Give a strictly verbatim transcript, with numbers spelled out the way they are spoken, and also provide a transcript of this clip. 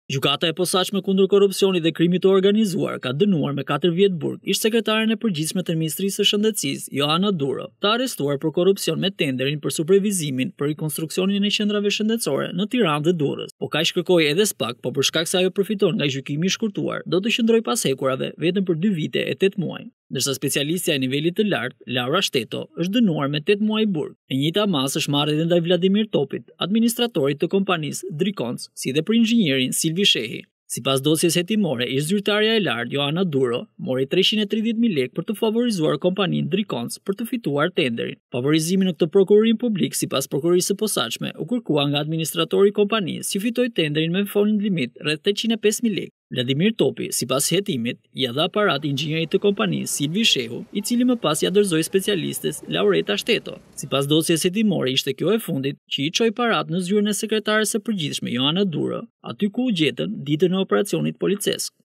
Gjykata e posaçme kundër korrupsionit dhe krimit të organizuar ka dënuar me katër vjet burg ish-sekretaren e përgjithshme të Ministrisë së Shëndetësisë, Joana Duro, të arrestuar për korrupsion me tenderin për supervizimin për rikonstruksionin e qendrave shëndetësore në Tiranë dhe Durrës. Po kaq kërkoi edhe SPAK, po për shkak se ajo përfiton nga gjykimi i shkurtuar, do të qëndrojë pas hekurave vetëm për dy vite e tetë muaj. Ndërsa specialistja e nivelit të lartë, Laura Shteto, është dënuar me tetë muaj burg. E njëjta masë është marrë edhe ndaj Vladimir Topit, administratorit të kompanisë Drikons, si dhe për inxhinierin Silvi Shehi. Sipas dosjes hetimore, ish-zyrtarja e lartë Joana Duro mori treqind e tridhjetë mijë lekë për të favorizuar kompaninë Drikons për të fituar tenderin. Favorizimi në këtë prokurorim publik, sipas prokurorisë së posaçme, u kërkua nga administratori i kompanisë, që fitoi tenderin me fond limit rreth tetëqind e pesë mijë lekë. Vladimir Topi, sipas hetimit, ia dha aparat inxhinierit të kompanisë Silvi Shehu, i cili më pas ia dorëzoi specialistes Laureta Shteto. Sipas dosjes hetimore, ishte kjo e fundit që i çoi parat në zyrën e sekretares së përgjithshme Joana Duro, aty ku u gjetën ditën e operacionit policesk.